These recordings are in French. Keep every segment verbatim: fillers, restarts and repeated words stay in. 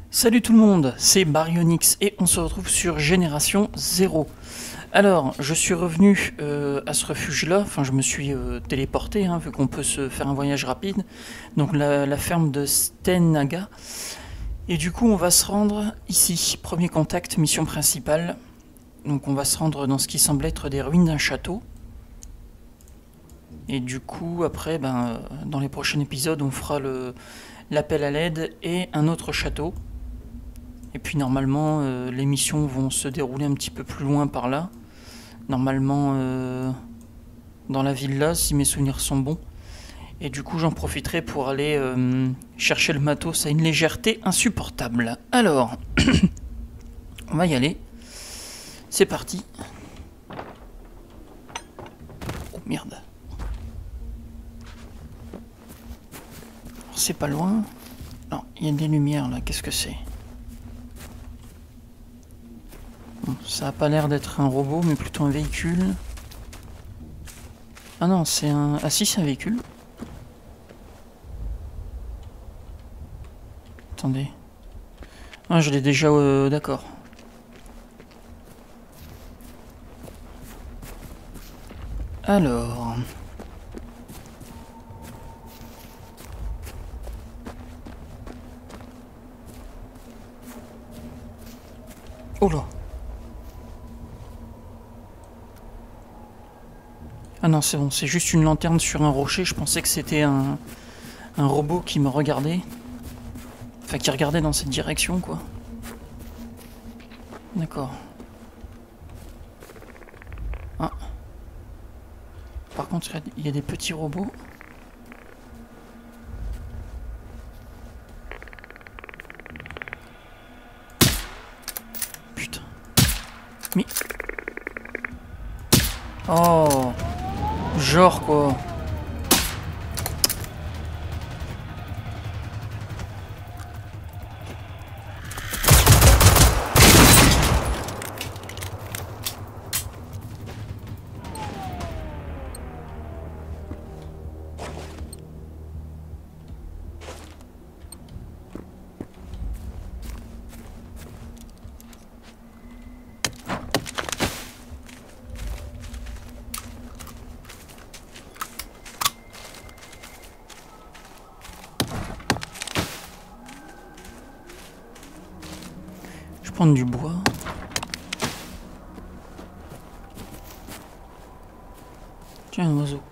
Salut tout le monde, c'est Baryonyx et on se retrouve sur Génération zéro. Alors, je suis revenu euh, à ce refuge-là, enfin je me suis euh, téléporté, hein, vu qu'on peut se faire un voyage rapide. Donc la, la ferme de Stennaga. Et du coup on va se rendre ici, premier contact, mission principale. Donc on va se rendre dans ce qui semble être des ruines d'un château. Et du coup après, ben, dans les prochains épisodes on fera le l'appel à l'aide et un autre château. Et puis normalement, euh, les missions vont se dérouler un petit peu plus loin par là. Normalement, euh, dans la ville là, si mes souvenirs sont bons. Et du coup, j'en profiterai pour aller euh, chercher le matos à une légèreté insupportable. Alors, on va y aller. C'est parti. Oh merde. C'est pas loin. Non, il y a des lumières là, qu'est-ce que c'est ? Bon, ça a pas l'air d'être un robot, mais plutôt un véhicule. Ah non, c'est un... Ah si, c'est un véhicule. Attendez. Ah, je l'ai déjà... Euh, D'accord. Alors... Oh là. Ah non, c'est bon, c'est juste une lanterne sur un rocher. Je pensais que c'était un, un robot qui me regardait. Enfin, qui regardait dans cette direction, quoi. D'accord. Ah. Par contre, il y a des petits robots. Putain. Mais... Oh. Genre, quoi. Je vais prendre du bois. Tiens, un oiseau.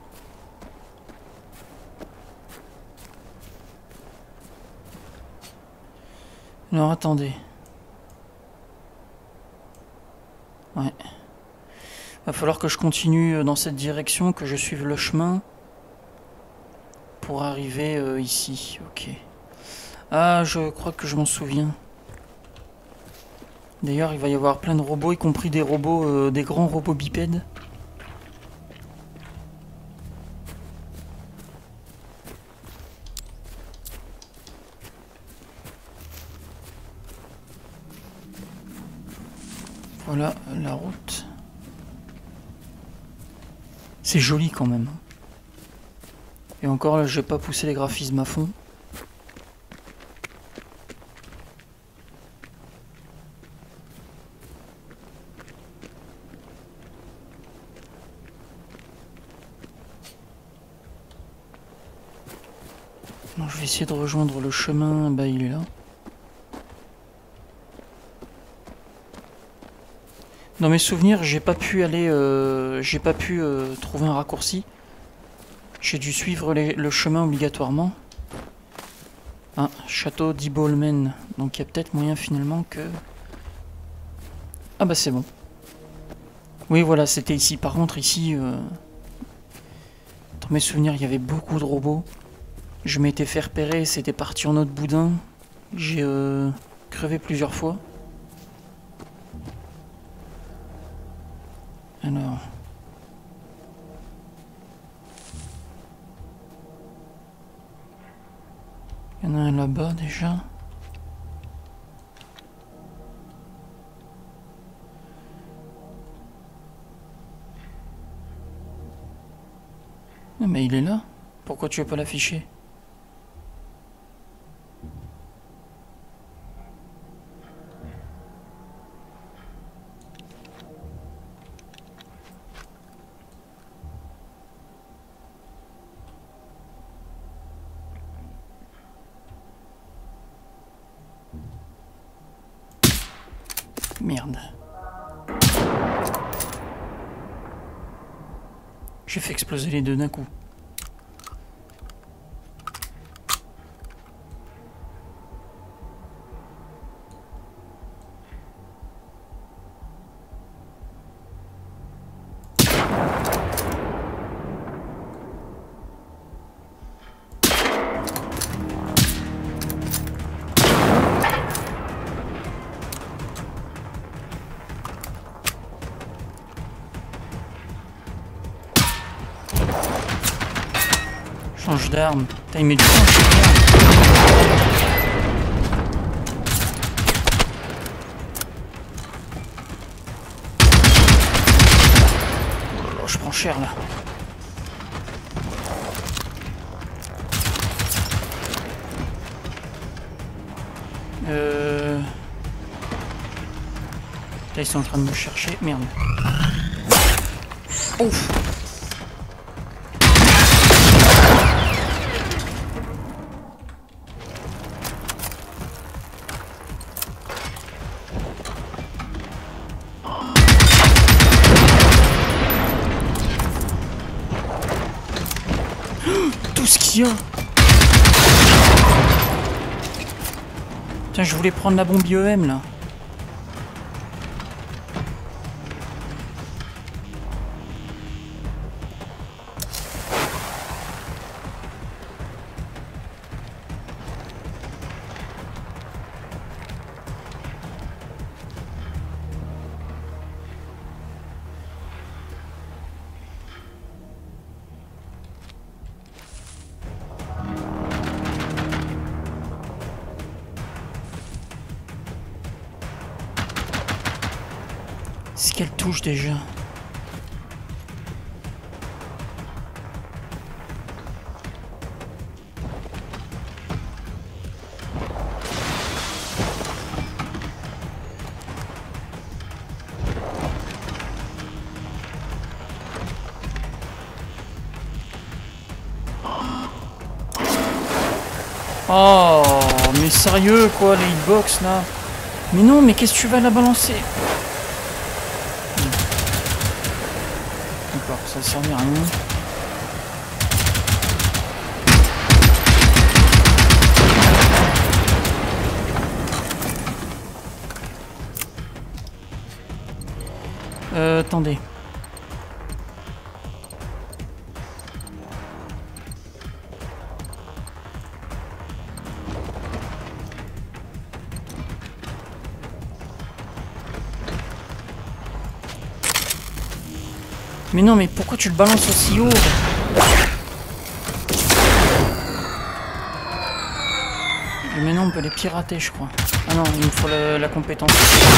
Alors, attendez. Ouais. Va falloir que je continue dans cette direction, que je suive le chemin pour arriver euh, ici. Ok. Ah, je crois que je m'en souviens. D'ailleurs, il va y avoir plein de robots, y compris des robots, euh, des grands robots bipèdes. Voilà la route. C'est joli quand même. Et encore là, je vais pas pousser les graphismes à fond. Non, je vais essayer de rejoindre le chemin. Bah, il est là. Dans mes souvenirs, j'ai pas pu aller, euh, j'ai pas pu euh, trouver un raccourci. J'ai dû suivre les, le chemin obligatoirement. Ah, château d'Ibolmen. Donc il y a peut-être moyen finalement que... Ah bah c'est bon. Oui voilà, c'était ici. Par contre ici, euh... dans mes souvenirs, il y avait beaucoup de robots. Je m'étais fait repérer, c'était parti en autre boudin. J'ai euh, crevé plusieurs fois. Alors... Il y en a un là-bas déjà. Non mais il est là. Pourquoi tu veux pas l'afficher ? Merde. J'ai fait exploser les deux d'un coup. Change d'arme. T'as mis du temps, c'est bien. Oh, je prends cher là. Euh... Là ils sont en train de me chercher. Merde. Ouf. Tout ce qu'il y a. Putain, je voulais prendre la bombe I E M là. C'est qu'elle touche déjà. Oh, mais sérieux quoi, les hitbox là. Mais non, mais qu'est-ce que tu vas la balancer? D'accord, ça sert à rien. Euh, attendez. Mais non, mais pourquoi tu le balances aussi haut? Mais non, on peut les pirater, je crois. Ah non, il me faut la, la compétence.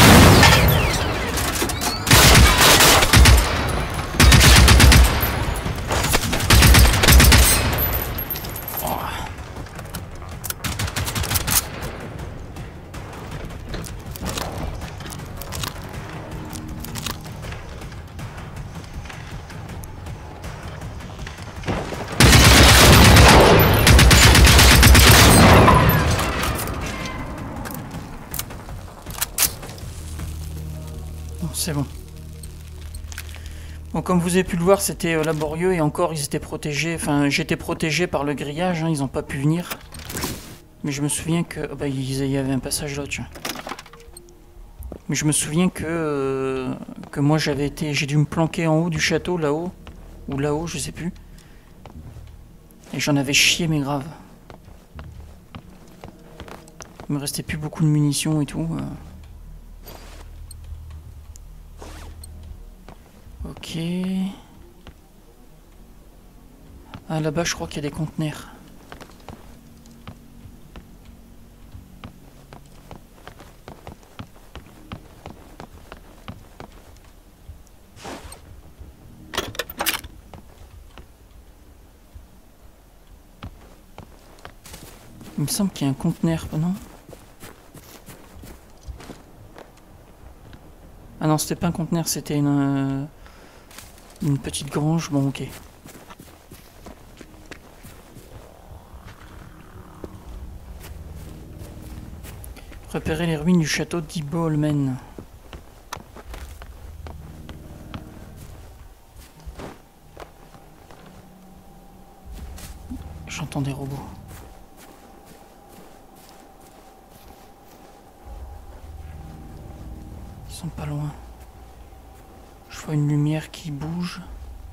C'est bon. Bon, comme vous avez pu le voir, c'était euh, laborieux et encore ils étaient protégés. Enfin, j'étais protégé par le grillage, hein, ils n'ont pas pu venir. Mais je me souviens que... Oh bah, il y avait un passage là, tiens. Mais je me souviens que... Euh, que moi j'avais été... J'ai dû me planquer en haut du château, là-haut. Ou là-haut, je sais plus. Et j'en avais chié, mais grave. Il me restait plus beaucoup de munitions et tout. Euh. Ok. Ah, là-bas, je crois qu'il y a des conteneurs. Il me semble qu'il y a un conteneur, non? Ah non, c'était pas un conteneur, c'était une... Euh... Une petite grange, bon ok. Repérer les ruines du château d'Ibolmen. J'entends des robots. Ils sont pas loin. Je vois une lumière qui bouge.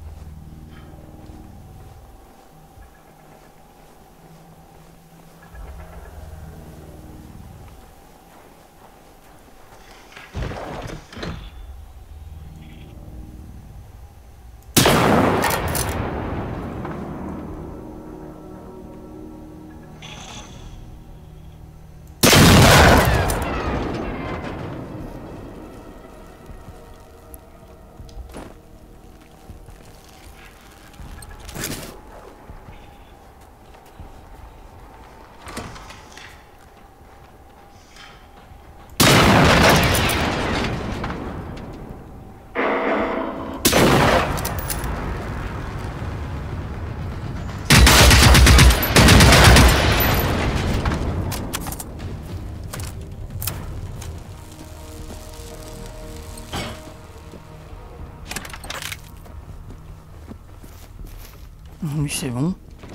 Lui c'est bon.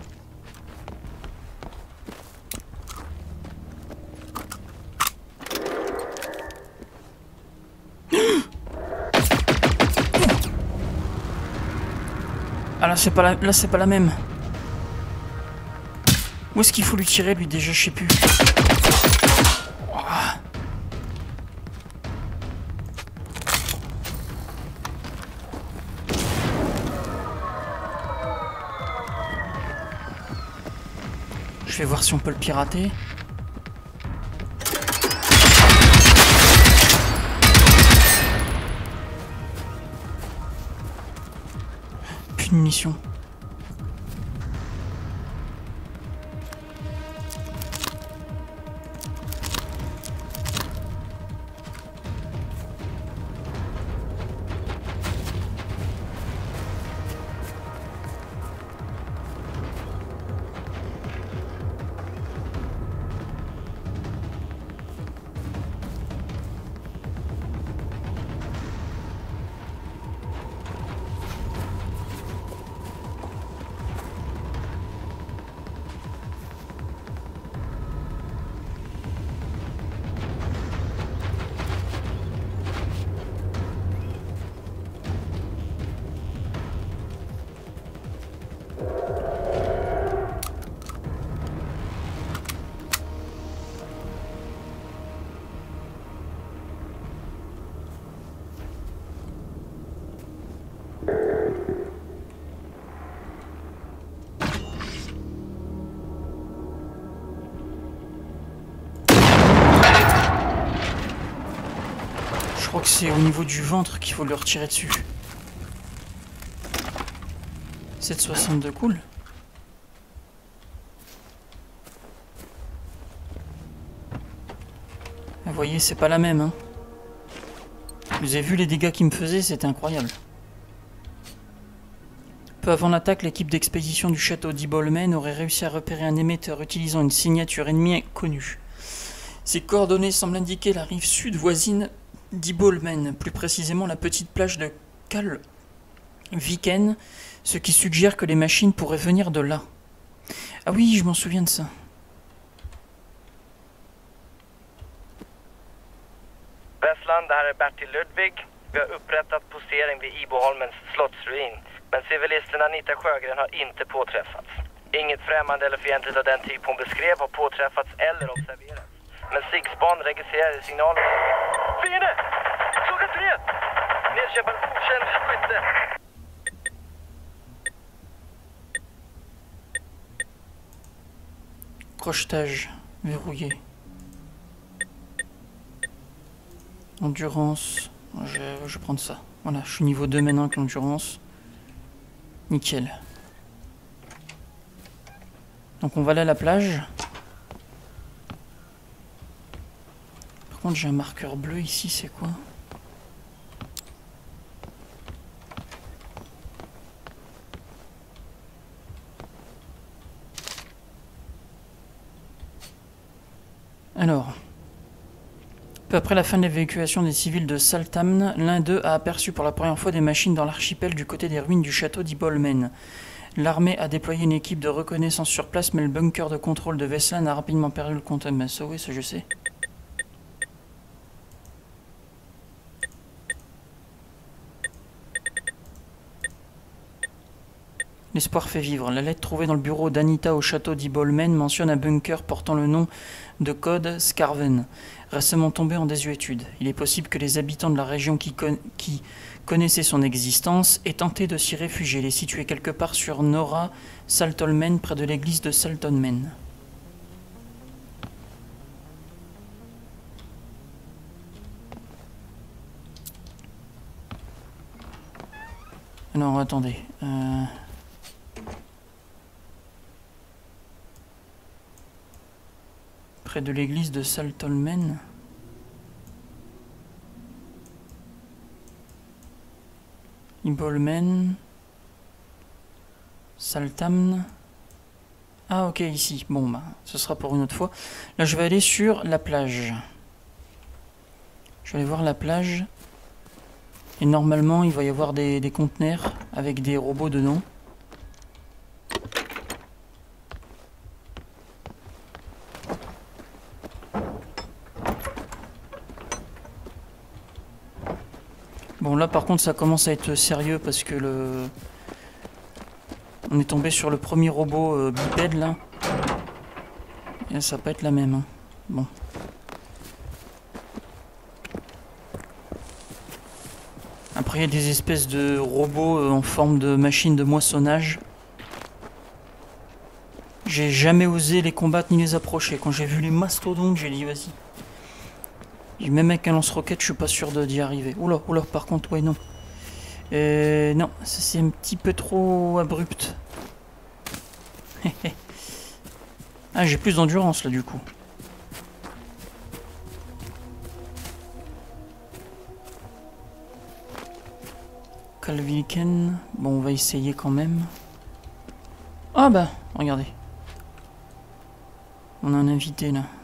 Ah là c'est pas la... là c'est pas la même. Où est-ce qu'il faut lui tirer lui déjà, je sais plus. Ouah. Je vais voir si on peut le pirater. Plus de munitions. Je crois que c'est au niveau du ventre qu'il faut le retirer dessus. sept soixante-deux, cool. Vous voyez, c'est pas la même. Hein. Vous avez vu les dégâts qu'il me faisait, c'était incroyable. Peu avant l'attaque, l'équipe d'expédition du château d'Ibolmen aurait réussi à repérer un émetteur utilisant une signature ennemie inconnue. Ces coordonnées semblent indiquer la rive sud voisine d'Ibolmen, plus précisément la petite plage de Kalviken, ce qui suggère que les machines pourraient venir de là. Ah oui, je m'en souviens de ça. Vestland, det här är Bertil Ludvig. Vi har upprättat postering vid Iboholmens slottsruin. Men civilisten Anita Sjögren har inte påträffats. Inget främmande eller fientligt av den typ hon beskrev har påträffats eller observerats. Men SIG-span registrerade signaler. Fiende! Klockan tre! Nedkämpad okänd skytte. Crochetage verrouillé. Endurance. Je, je vais prendre ça. Voilà, je suis niveau deux maintenant avec l'endurance. Nickel. Donc on va aller à la plage. Par contre j'ai un marqueur bleu ici, c'est quoi? Alors, peu après la fin de l'évacuation des civils de Saltamne, l'un d'eux a aperçu pour la première fois des machines dans l'archipel du côté des ruines du château d'Ibolmen. L'armée a déployé une équipe de reconnaissance sur place, mais le bunker de contrôle de Veslan a rapidement perdu le contact. Mais ça, oui, ça je sais. L'espoir fait vivre. La lettre trouvée dans le bureau d'Anita au château d'Ibolmen mentionne un bunker portant le nom de code Skarven, récemment tombé en désuétude. Il est possible que les habitants de la région qui, con qui connaissaient son existence aient tenté de s'y réfugier. Il est situé quelque part sur Nora Saltolmen, près de l'église de Saltolmen. Alors attendez. Euh... Près de l'église de Saltolmen. Ibolmen. Saltamn. Ah ok, ici. Bon bah, ce sera pour une autre fois. Là je vais aller sur la plage. Je vais aller voir la plage. Et normalement il va y avoir des, des conteneurs avec des robots dedans. Bon là par contre ça commence à être sérieux parce que le... On est tombé sur le premier robot euh, bipède là. Et là, ça va pas être la même. Hein. Bon. Après il y a des espèces de robots euh, en forme de machine de moissonnage. J'ai jamais osé les combattre ni les approcher. Quand j'ai vu les mastodontes j'ai dit vas-y. Même avec un lance-roquette, je suis pas sûr d'y arriver. Oula, oula, par contre, ouais, non. Euh, non, c'est un petit peu trop abrupt. Ah, j'ai plus d'endurance là, du coup. Calvilken. Bon, on va essayer quand même. Ah bah, regardez. On a un invité là.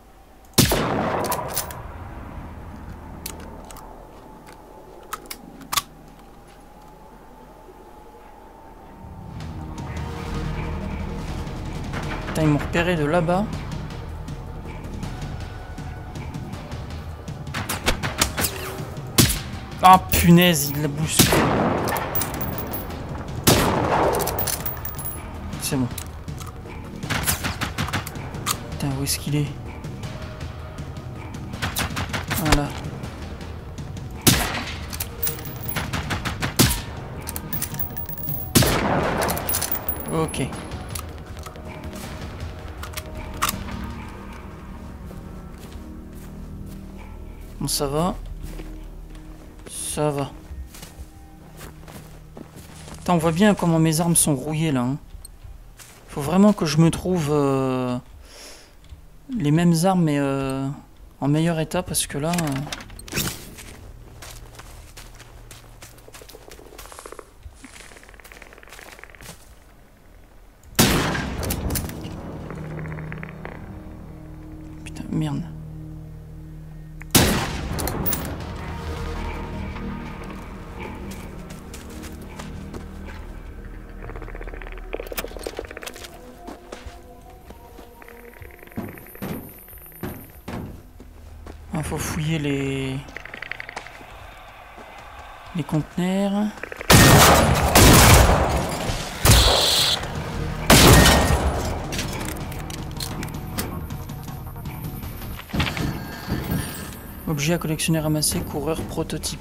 Ils m'ont repéré de là-bas. Ah punaise, il la bouscule. C'est bon. Putain, où est-ce qu'il est? Voilà. Ok. Bon, ça va. Ça va. Putain, on voit bien comment mes armes sont rouillées là. Hein. Faut vraiment que je me trouve euh, les mêmes armes mais euh, en meilleur état parce que là... Euh... Putain, merde. Il faut fouiller les les conteneurs. Objet à collectionner ramassé, coureur prototype.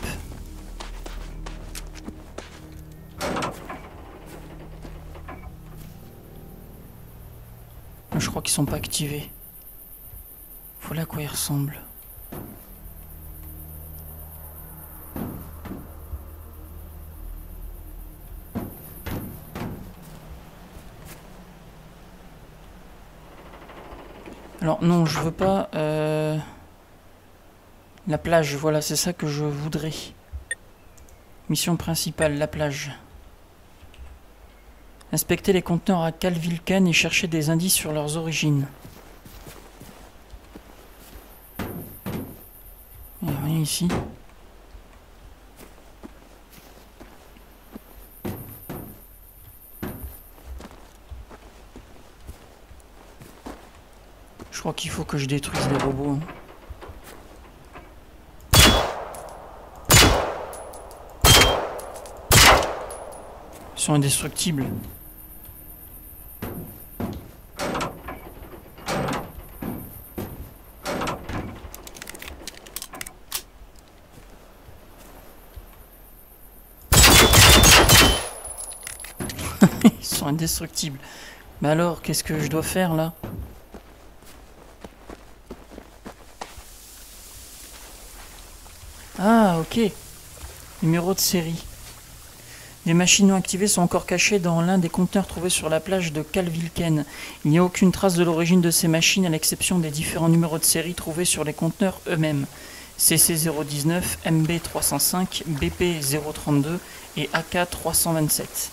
Je crois qu'ils sont pas activés. Voilà à quoi ils ressemblent. Alors non, je veux pas... Euh... La plage, voilà, c'est ça que je voudrais. Mission principale, la plage. Inspecter les conteneurs à Calvilken et chercher des indices sur leurs origines. Il n'y a rien ici. Je crois qu'il faut que je détruise les robots. Ils sont indestructibles. Ils sont indestructibles. Mais alors, qu'est-ce que je dois faire là? Ah, ok. Numéro de série. Les machines non activées sont encore cachées dans l'un des conteneurs trouvés sur la plage de Kalvilken. Il n'y a aucune trace de l'origine de ces machines à l'exception des différents numéros de série trouvés sur les conteneurs eux-mêmes. C C zéro dix-neuf, M B trois cent cinq, B P zéro trente-deux et A K trois cent vingt-sept.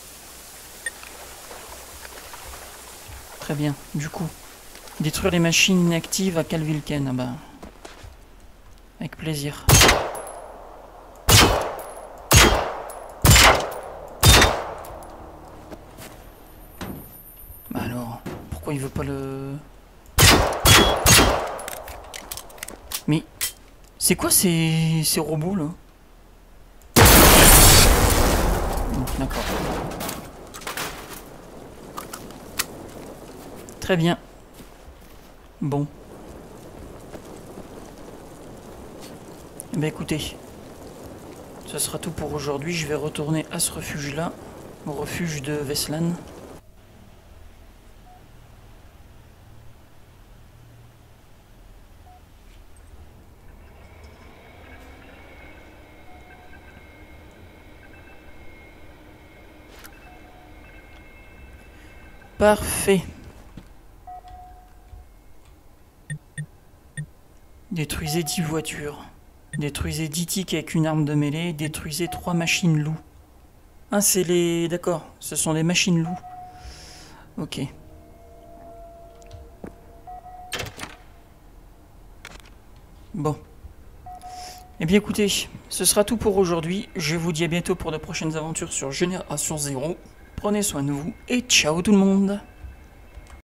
Très bien, du coup. Détruire les machines inactives à Kalvilken, ah bah... avec plaisir. Bah alors, pourquoi il veut pas le... Mais... c'est quoi ces, ces robots là? D'accord. Très bien. Bon. Eh bien écoutez, ce sera tout pour aujourd'hui. Je vais retourner à ce refuge-là, au refuge de Veslan. Parfait. Détruisez dix voitures. Détruisez dix tickets avec une arme de mêlée. Détruisez trois machines loups. Ah, c'est les... D'accord, ce sont des machines loups. Ok. Bon. Eh bien écoutez, ce sera tout pour aujourd'hui. Je vous dis à bientôt pour de prochaines aventures sur Génération Zéro. Prenez soin de vous et ciao tout le monde!